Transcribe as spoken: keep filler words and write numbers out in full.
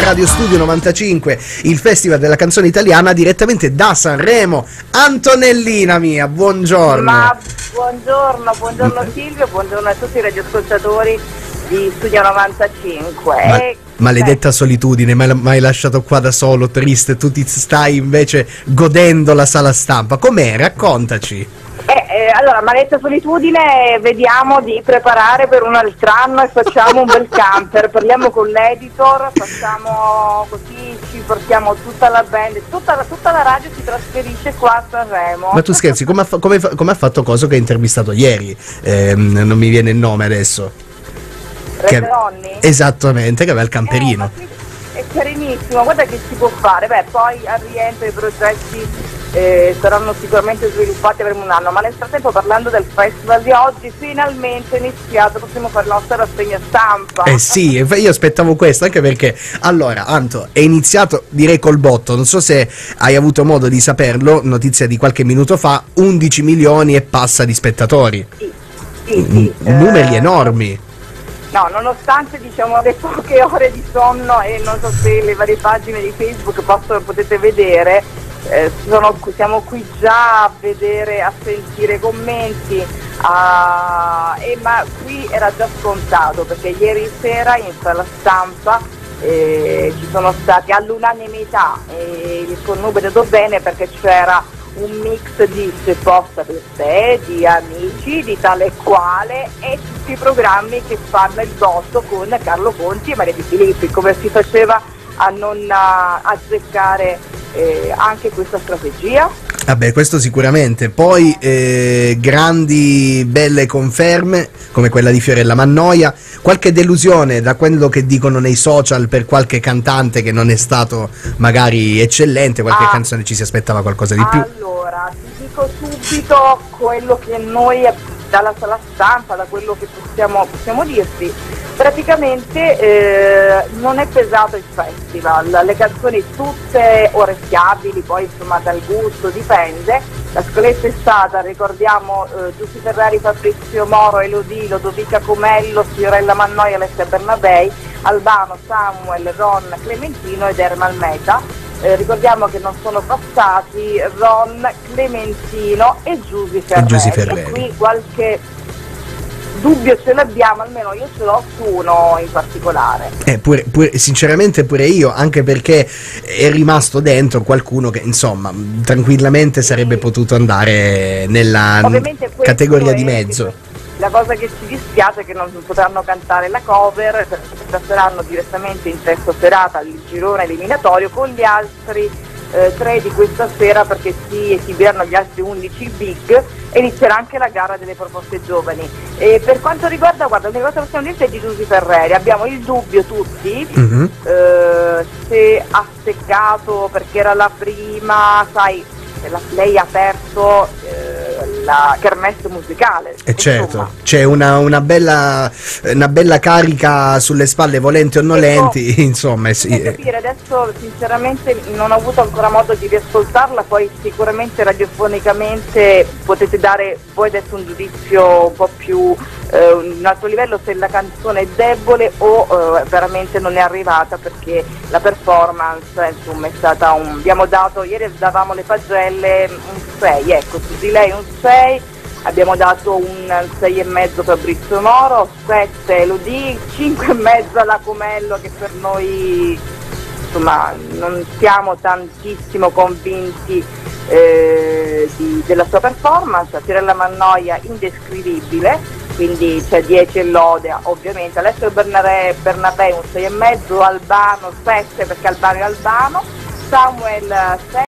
Radio Studio novantacinque, il Festival della Canzone Italiana, direttamente da Sanremo. Antonellina mia, buongiorno. Ma buongiorno, buongiorno Silvio, buongiorno a tutti i radioascoltatori di Studio novantacinque. Ma, e, maledetta beh. solitudine, mi hai lasciato qua da solo, triste, tu ti stai invece godendo la sala stampa. Com'è? Raccontaci. Eh, eh, allora, maledetta solitudine, vediamo di preparare per un altro anno e facciamo un bel camper, parliamo con l'editor, facciamo così, ci portiamo tutta la band, tutta la, tutta la radio si trasferisce qua a Sanremo. Ma tu scherzi, come ha, fa- come fa- come ha fatto Coso che hai intervistato ieri? Eh, non mi viene il nome adesso. Che... Esattamente, che aveva il camperino. Eh, è carinissimo, guarda che si può fare. Beh, poi al rientro i progetti eh, saranno sicuramente sviluppati, avremo un anno, ma nel frattempo, parlando del festival di oggi, finalmente è iniziato, possiamo fare la nostra rassegna stampa. Eh sì, io aspettavo questo, anche perché allora Anto, è iniziato direi col botto, non so se hai avuto modo di saperlo, notizia di qualche minuto fa, undici milioni e passa di spettatori. Sì, sì, sì. Numeri eh... enormi. No, nonostante diciamo le poche ore di sonno, e non so se le varie pagine di Facebook possono, potete vedere, eh, sono, siamo qui già a vedere, a sentire commenti, a, e, ma qui era già scontato, perché ieri sera in sala stampa eh, ci sono stati all'unanimità, e il connubio è andato bene perché c'era un mix di Se possa per te, di Amici, di Tale e Quale, e tutti i programmi che fanno il botto con Carlo Conti e Maria Di Filippi, come si faceva a non uh, azzeccare eh, anche questa strategia? Vabbè, questo sicuramente. Poi eh, grandi belle conferme come quella di Fiorella Mannoia, qualche delusione da quello che dicono nei social per qualche cantante che non è stato magari eccellente, qualche ah, canzone ci si aspettava qualcosa di più. Allora, ti dico subito quello che noi dalla sala stampa, da quello che possiamo, possiamo dirti. Praticamente eh, non è pesato il festival, le canzoni tutte orecchiabili, poi insomma dal gusto dipende. La scaletta è stata, ricordiamo, eh, Giussi Ferrari, Fabrizio Moro, Elodie, Lodovica Comello, Fiorella Mannoia, Alessia Bernabei, Albano, Samuel, Ron, Clementino ed Ermal Meta. Eh, ricordiamo che non sono passati Ron, Clementino e Giussi Ferrari. E Giussi Ferrari. E qui qualche dubbio ce l'abbiamo, almeno io ce l'ho su uno in particolare. Eh, pure, pure, sinceramente pure io, anche perché è rimasto dentro qualcuno che insomma tranquillamente sarebbe sì. potuto andare nella categoria di mezzo. La cosa che ci dispiace è che non potranno cantare la cover, perché passeranno direttamente in terza serata al girone eliminatorio con gli altri eh, tre di questa sera, perché si esibiranno gli altri undici big e inizierà anche la gara delle proposte giovani. E per quanto riguarda, guarda, l'unica cosa che possiamo dire è di Giussi Ferreri, abbiamo il dubbio tutti mm-hmm. eh, se ha steccato perché era la prima, sai, la, lei ha perso eh, la kermesse musicale. E eh certo, c'è una, una, bella, una bella carica sulle spalle, volenti o nolenti, ecco, insomma. Sì. Capire, adesso sinceramente non ho avuto ancora modo di riascoltarla, poi sicuramente radiofonicamente potete dare voi adesso un giudizio un po' più eh, un altro livello, se la canzone è debole o eh, veramente non è arrivata, perché la performance insomma è stata un, abbiamo dato, ieri davamo le pagelle un sei, ecco, su di lei un sei, abbiamo dato un sei e mezzo per Fabrizio Moro, sette Elodie, cinque e mezzo alla Comello, che per noi insomma non siamo tantissimo convinti eh, di, della sua performance. Fiorella Mannoia indescrivibile, quindi c'è dieci e lode ovviamente. Alessio Bernabé, Bernabé un sei e mezzo, Albano sette perché Albano è Albano, Samuel sei